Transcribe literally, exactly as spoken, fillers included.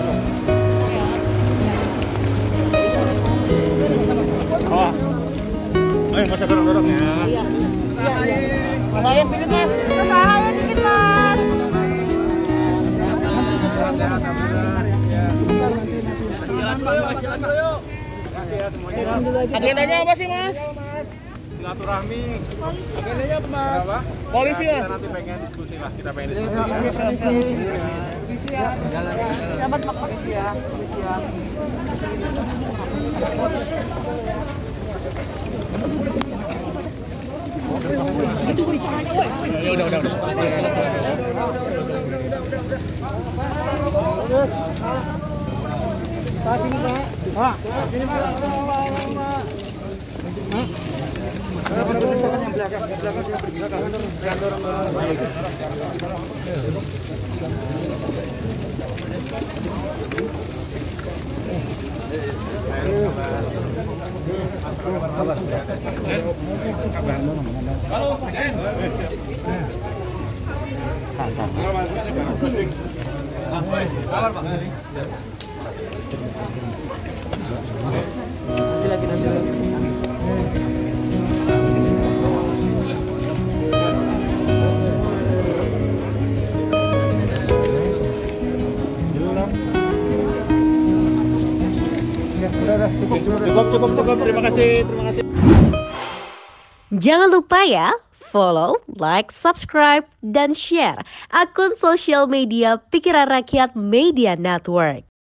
Oh, ayo masa dorong-dorong ya. Iya. Mas Ayah dikit mas. Mas Ayah dikit mas. Agendanya apa sih mas? Silaturahmi. Agendanya apa mas? Apa? Polisi ya? Kita nanti pengen diskusi lah, kita pengen diskusi. Polisi ya. Dapat pak polisi ya. Polisi ya. Itu bicaranya, woi. Ya udah udah udah. Pak sini Pak. Pak, sini Pak. Hah? Yang belakang, yang belakang, yang belakang. Lagi nanti lagi. Cukup, cukup, cukup. Terima kasih, terima kasih. Jangan lupa ya, follow, like, subscribe, dan share akun sosial media Pikiran Rakyat Media Network.